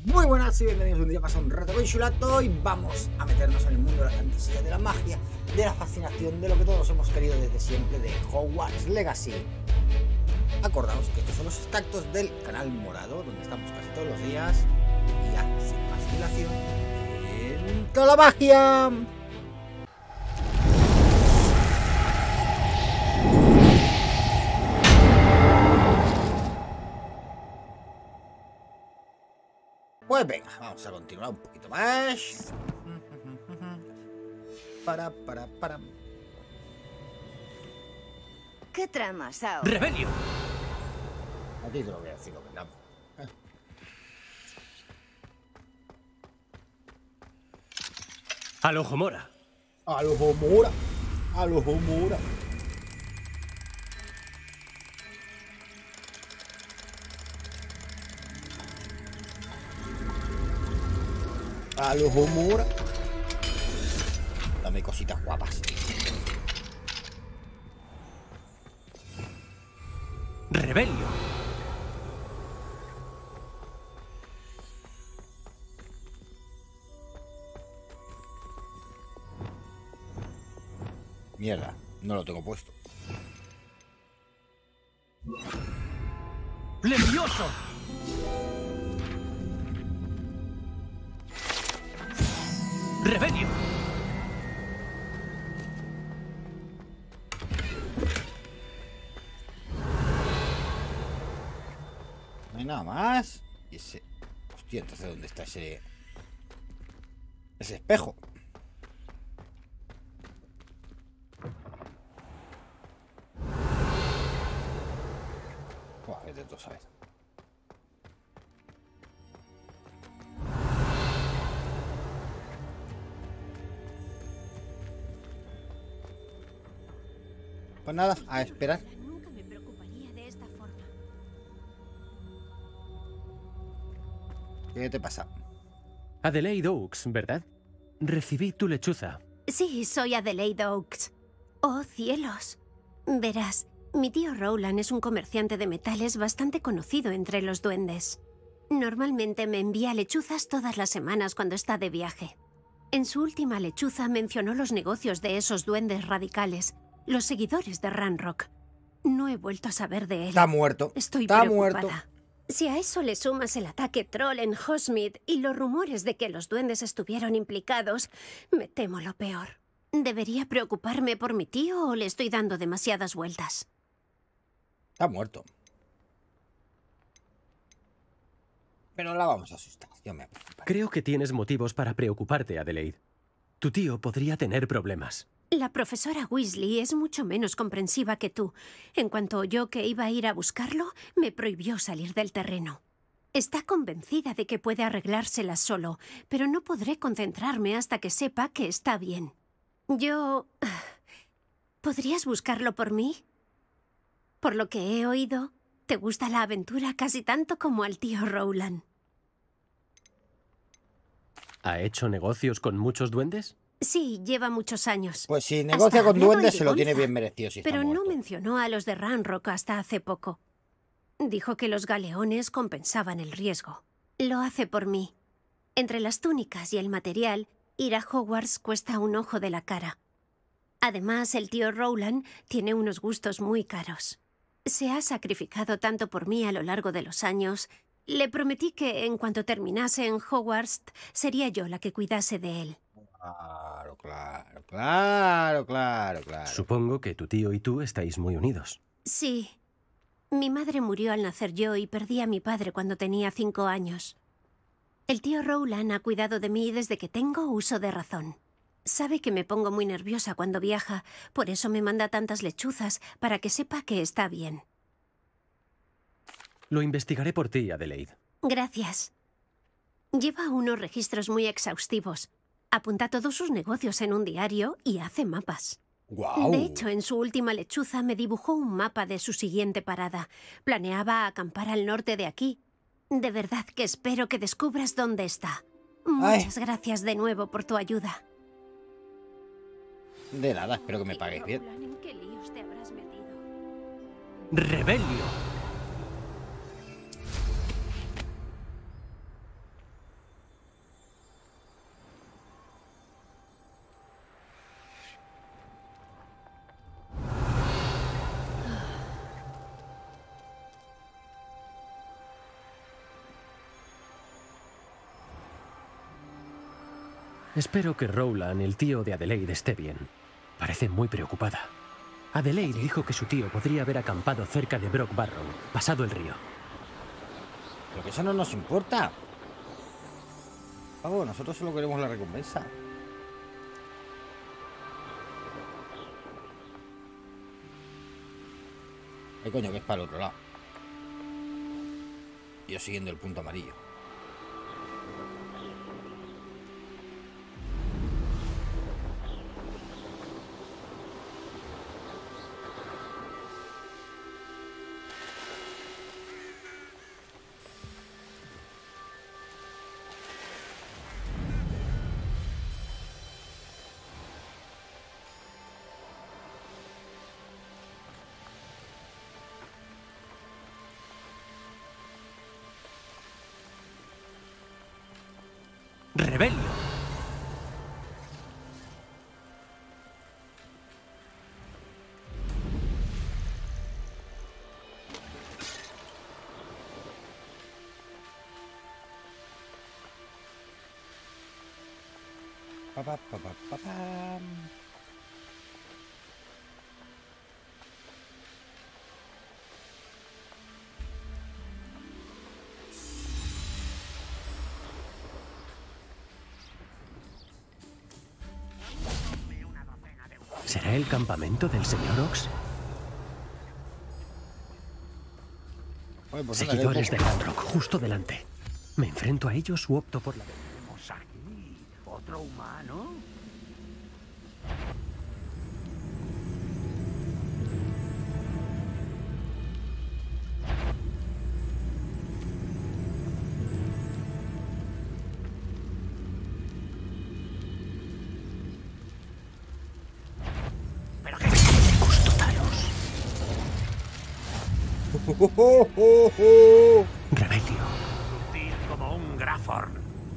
Muy buenas y bienvenidos un día más a un rato con Chulato y vamos a meternos en el mundo de la fantasía, de la magia, de la fascinación, de lo que todos hemos querido desde siempre, de Hogwarts Legacy. Acordaos que estos son los extractos del canal morado, donde estamos casi todos los días, y ya, sin más dilación, ¡entra la magia! Pues venga, vamos a continuar un poquito más. Para. ¿Qué tramas ahora? ¡Rebelio! A ti te lo voy a decir lo que llamo. ¡Al ojo mora! A los Homura. A los Homura. A los Homura. Dame cositas guapas. ¡Rebelio! Mierda, no lo tengo puesto. ¡Levioso! ¡Rebelio! No hay nada más. Y ese... Hostia, entonces ¿dónde está ese espejo? Buah, vete tú, ¿sabes? Pues nada, a esperar. Nunca me preocuparía de esta forma. ¿Qué te pasa? Adelaide Oaks, ¿verdad? Recibí tu lechuza. Sí, soy Adelaide Oaks. ¡Oh, cielos! Verás, mi tío Rowland es un comerciante de metales bastante conocido entre los duendes. Normalmente me envía lechuzas todas las semanas cuando está de viaje. En su última lechuza mencionó los negocios de esos duendes radicales, los seguidores de Ranrock. No he vuelto a saber de él. Está muerto. Estoy Está preocupada. muerto. Si a eso le sumas el ataque troll en Hogsmeade y los rumores de que los duendes estuvieron implicados, me temo lo peor. ¿Debería preocuparme por mi tío o le estoy dando demasiadas vueltas? Está muerto. Pero la vamos a asustar. Yo me preocupo. Creo que tienes motivos para preocuparte, Adelaide. Tu tío podría tener problemas. La profesora Weasley es mucho menos comprensiva que tú. En cuanto oyó que iba a ir a buscarlo, me prohibió salir del terreno. Está convencida de que puede arreglárselas solo, pero no podré concentrarme hasta que sepa que está bien. ¿Podrías buscarlo por mí? Por lo que he oído, te gusta la aventura casi tanto como al tío Rowland. ¿Ha hecho negocios con muchos duendes? Sí, lleva muchos años. Pues si negocia Hasta con hablaba duendes en se lo tiene Ligonza, bien merecido si está pero no muerto. mencionó a los de Ranrock hasta hace poco. Dijo que los galeones compensaban el riesgo. Lo hace por mí. Entre las túnicas y el material, ir a Hogwarts cuesta un ojo de la cara. Además, el tío Rowland tiene unos gustos muy caros. Se ha sacrificado tanto por mí a lo largo de los años. Le prometí que, en cuanto terminase en Hogwarts, sería yo la que cuidase de él. Claro. Supongo que tu tío y tú estáis muy unidos. Sí. Mi madre murió al nacer yo y perdí a mi padre cuando tenía 5 años. El tío Rowland ha cuidado de mí desde que tengo uso de razón. Sabe que me pongo muy nerviosa cuando viaja, por eso me manda tantas lechuzas, para que sepa que está bien. Lo investigaré por ti, Adelaide. Gracias. Lleva unos registros muy exhaustivos. Apunta todos sus negocios en un diario y hace mapas. Guau. De hecho, en su última lechuza me dibujó un mapa de su siguiente parada. Planeaba acampar al norte de aquí. De verdad que espero que descubras dónde está. Muchas gracias de nuevo por tu ayuda. De nada, espero que me paguéis bien. ¿En qué líos te habrás metido? ¡Rebelio! Espero que Rowland, el tío de Adelaide, esté bien. Parece muy preocupada. Adelaide dijo que su tío podría haber acampado cerca de Brock Barrow, pasado el río. Pero que eso no nos importa. Vamos, nosotros solo queremos la recompensa. Ay, coño, que es para el otro lado. Yo siguiendo el punto amarillo. ¡Rebelio! Pa, pa, pa, pa, pa, pam. ¿Será el campamento del señor Ox? Oye, pues Seguidores de Ranrock, justo delante. ¿Me enfrento a ellos u opto por la... ¿Tenemos aquí otro humano? ¿Pero qué es? Custotaros. Rebelio. Sutil como un Graford.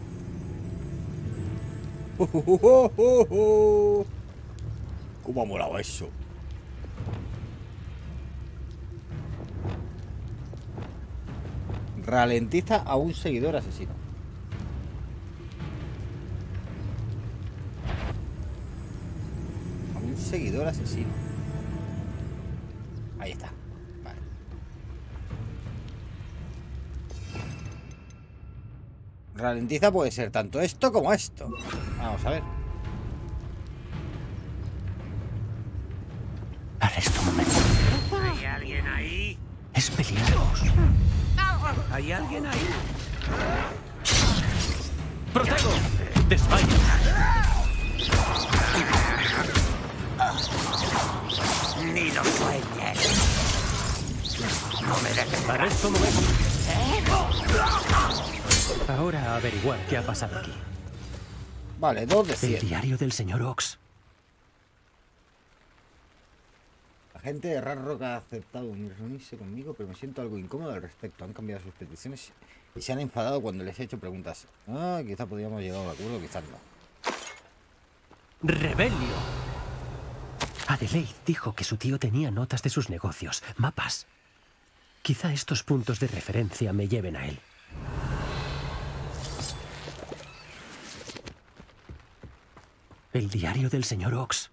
¿Cómo ha molado eso? Ralentiza a un seguidor asesino. A un seguidor asesino. Ahí está. Vale. Ralentiza puede ser tanto esto como esto. Vamos a ver. Arresto un momento. ¿Hay alguien ahí? Es peligroso. ¿Hay alguien ahí? ¡Protego! ¡Desmayo! Ni lo sueñes. No me dejes. Arresto un momento. Ahora a averiguar qué ha pasado aquí. Vale, 2 de El 100. diario del señor Ox. La gente de Ranrock ha aceptado reunirse conmigo, pero me siento algo incómodo al respecto. Han cambiado sus peticiones y se han enfadado cuando les he hecho preguntas. Ah, quizá podríamos llegar a un acuerdo, quizás no. ¡Rebelio! Adelaide dijo que su tío tenía notas de sus negocios, mapas. Quizá estos puntos de referencia me lleven a él. El diario del señor Ox.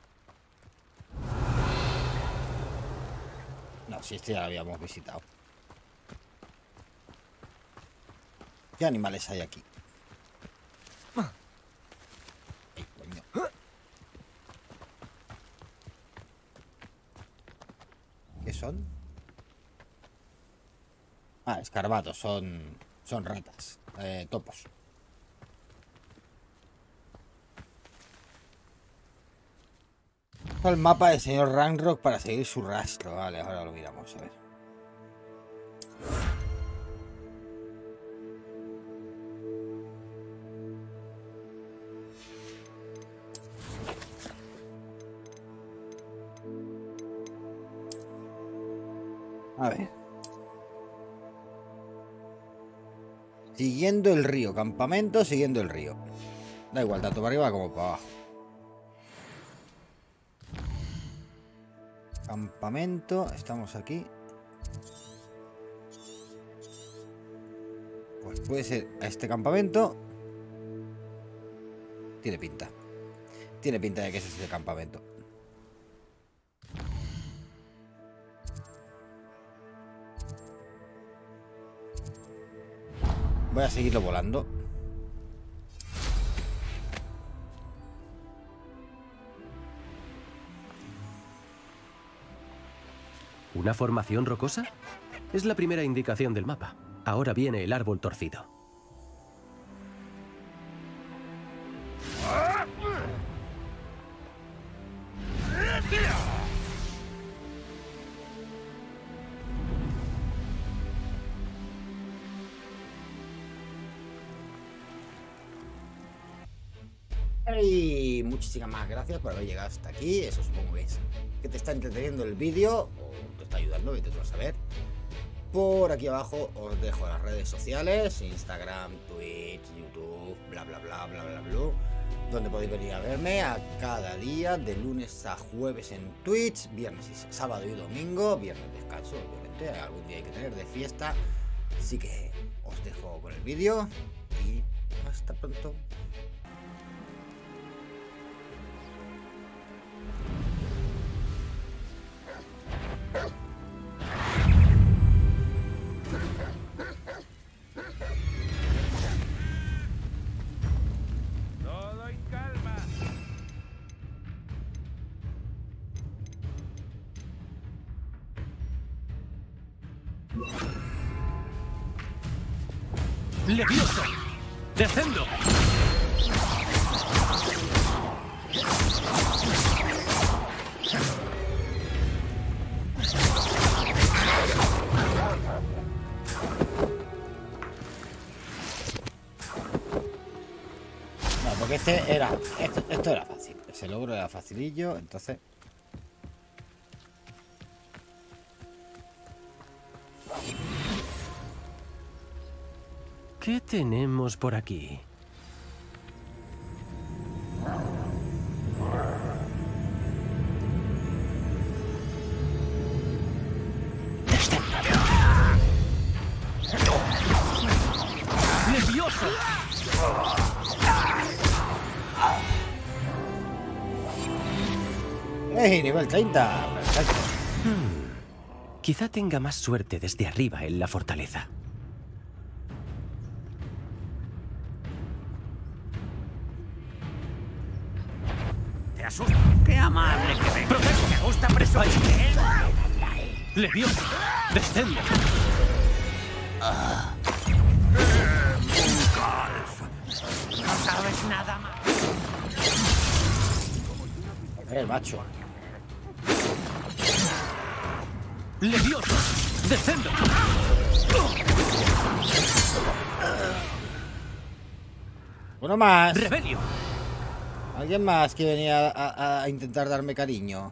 No, si este ya lo habíamos visitado. ¿Qué animales hay aquí? Ay, coño. ¿Qué son? Ah, escarbatos, son ratas, topos. El mapa del señor Ranrock para seguir su rastro. Vale, ahora lo miramos, a ver. A ver. Siguiendo el río, campamento siguiendo el río. Da igual, tanto para arriba como para abajo. Campamento, estamos aquí. Pues puede ser a este campamento. Tiene pinta. Tiene pinta de que ese es el campamento. Voy a seguirlo volando. ¿Una formación rocosa? Es la primera indicación del mapa. Ahora viene el árbol torcido. Y muchísimas gracias por haber llegado hasta aquí. Eso supongo que te está entreteniendo el vídeo o te está ayudando, vete tú a saber. Por aquí abajo os dejo las redes sociales, Instagram, Twitch, YouTube, bla bla bla bla bla bla, donde podéis venir a verme a cada día, de lunes a jueves en Twitch, viernes y sábado y domingo, viernes descanso, obviamente, algún día hay que tener de fiesta. Así que os dejo con el vídeo y hasta pronto. Todo en calma. ¡Levioso! ¡Descendo! No, porque esto era fácil. Ese logro era facilillo, entonces. ¿Qué tenemos por aquí? ¡Levioso! ¡Ey! Nivel 30. Perfecto. Quizá tenga más suerte desde arriba en la fortaleza. ¿Te asusta? ¡Qué amable que venga! ¿Te gusta presumir? ¡Levioso! ¡Descendo! Golf. No sabes nada más. Macho. ¡Levioso! ¡Descendo! Uno más. ¡Rebelio! ¿Alguien más que venía a intentar darme cariño?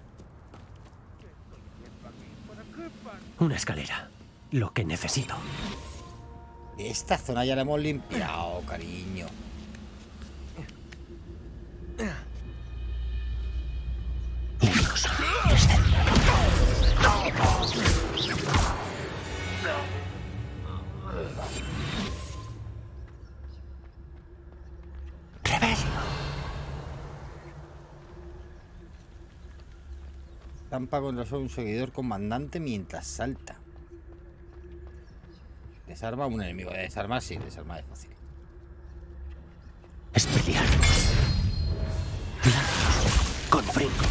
Una escalera. Lo que necesito. Esta zona ya la hemos limpiado, cariño. Levioso. Tampa contra un seguidor comandante mientras salta. Desarma a un enemigo. Desarmar sí, desarmar es fácil. Es pelear. Con brinco.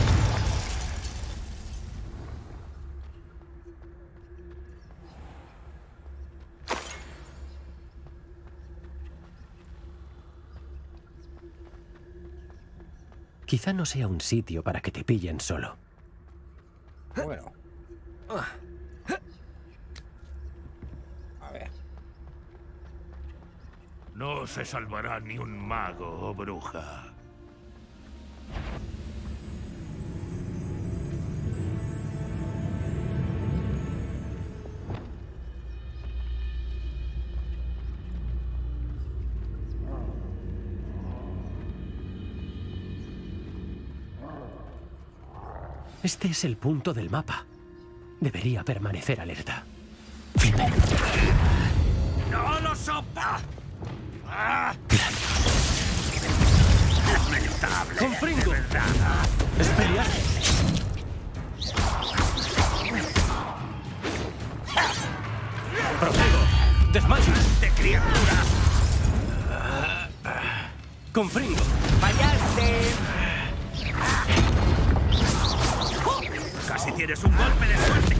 Quizá no sea un sitio para que te pillen solo. Bueno. A ver. No se salvará ni un mago o bruja. Este es el punto del mapa. Debería permanecer alerta. ¡No lo sopa! ¡Ah! lamentable. Confringo. De verdad. Expelliarmus. Protego. Desmayo. ¡De criatura! Confringo. ¡Fallaste! Casi tienes un golpe de suerte.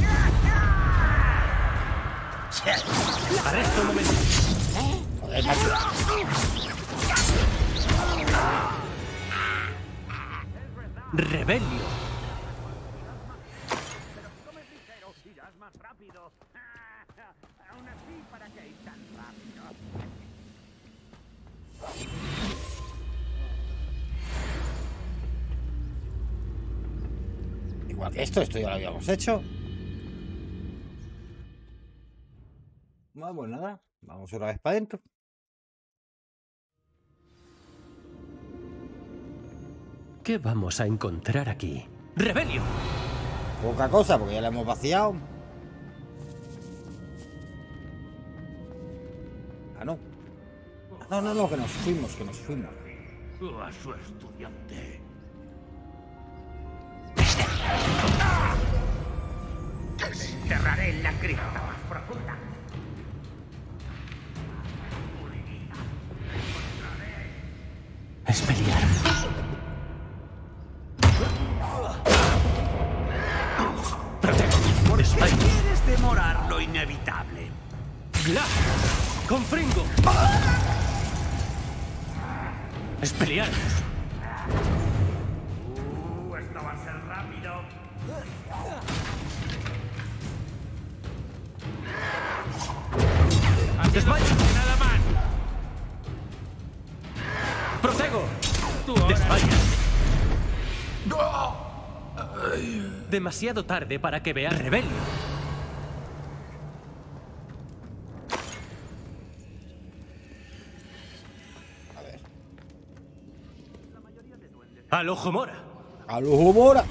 Arresto un momento. Joder, macho. Rebelio. Irás más rápido. Aún así, ¿para qué ir tan rápido? Igual que esto ya lo habíamos hecho. Bueno, pues nada, vamos otra vez para adentro. ¿Qué vamos a encontrar aquí? ¡Rebelio! Poca cosa, porque ya la hemos vaciado. Ah, no. No, que nos fuimos. A su estudiante. Te enterraré en la cripta más profunda. Expelliarmus. Protego. Desmayo. ¿Quieres demorar lo inevitable? ¡Glass! ¡Confringo! ¡Expelliarmus! Esto va a ser rápido. ¡Desmayo! Nada más. ¡Protego! Tú ahora. ¡Desmayas! Demasiado tarde para que veas Rebelio. A ver. ¡Al ojo mora! ¡A los humora!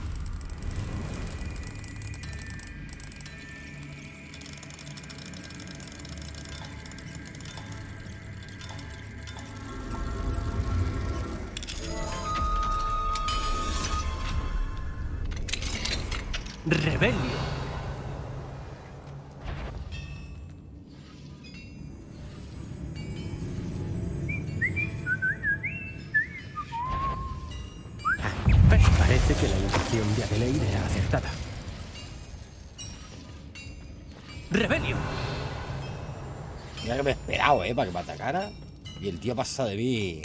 ¡Rebelio! Parece que la intención de Adelaide era acertada. ¡Rebelio! Mira que me he esperado, para que me atacara. Y el tío pasa de mí.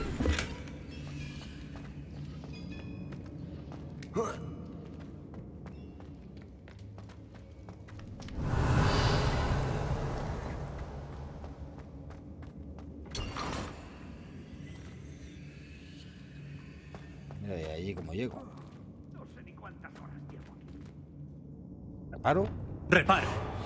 Mira de allí cómo llego. No sé ni cuántas horas llevo aquí. ¿Reparo? ¡Reparo!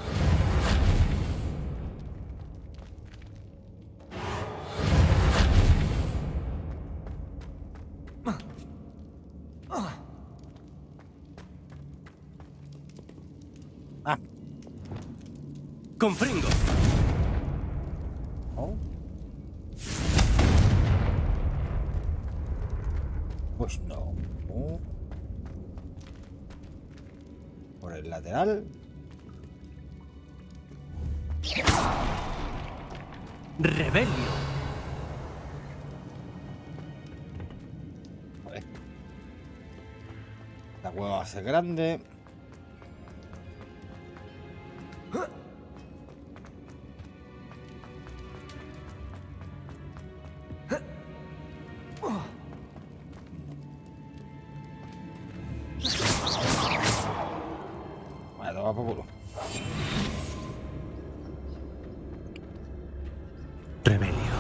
Ah, ¡Confringo! ¿no? Pues no. Por el lateral. ¡Rebelio! Vale. La cueva va a ser grande. Vale, toma por culo. Rebelio.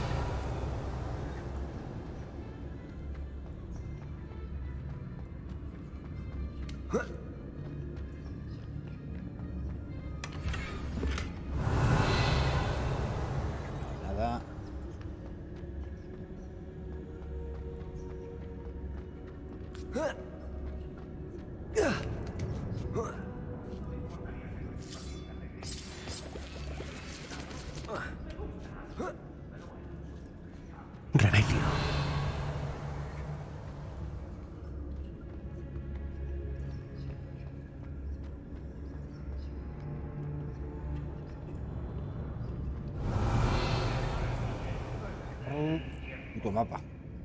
Nada. Rebelio. puto mapa.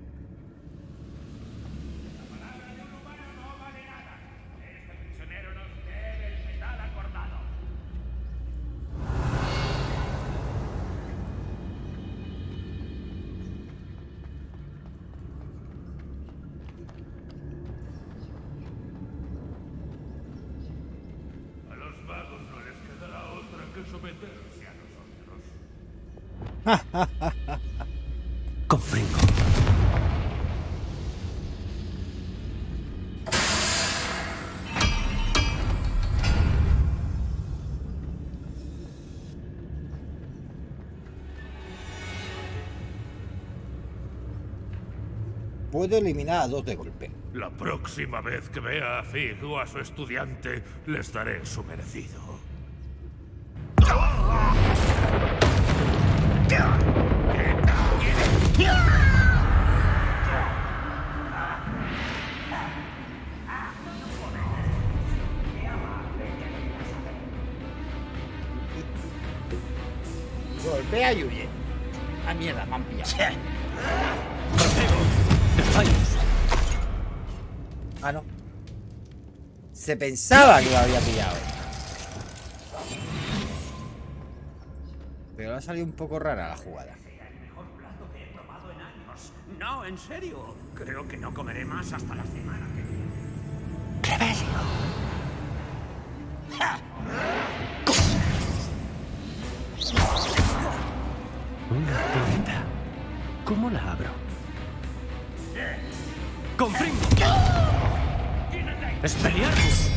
Comprendo. Puedo eliminar a 2 de golpe. La próxima vez que vea a Fig o a su estudiante, les daré su merecido. Golpea y huye. Ah, mierda, me han pillado. Ah, no. Se pensaba que lo había pillado. Pero ha salido un poco rara la jugada. No, en serio. Creo que no comeré más hasta la semana que viene. Rebelio. Una puerta. ¿Cómo la abro? ¡Confringo! ¡Expelliarmus!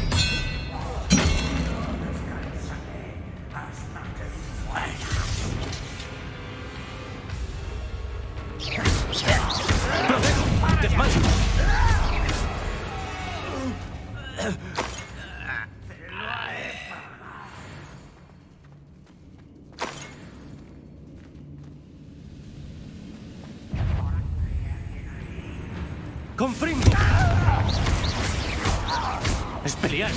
¡Protego! ¡Desmayo! ¡Confringo! ¡Expelliarmus!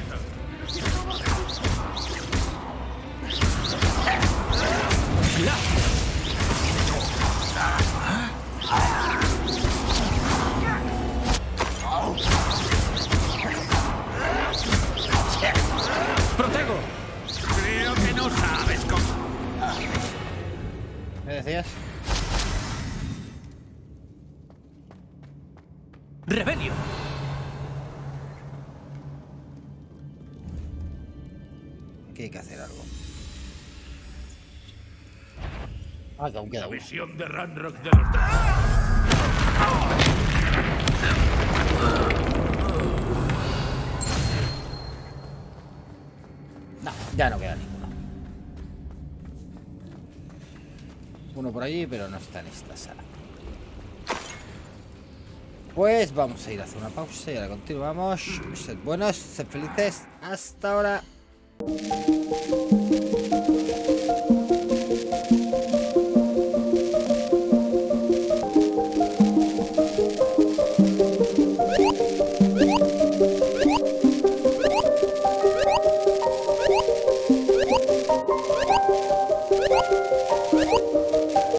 ¡Protego! Creo que no sabes cómo. ¿Me decías? ¡Rebelio! Que hay que hacer algo. Ah, que aún queda La uno. visión de Ranrock de los No, ya no queda ninguno. Uno por allí, pero no está en esta sala. Pues vamos a ir a hacer una pausa y ahora continuamos. Sed buenos, sed felices. Hasta ahora.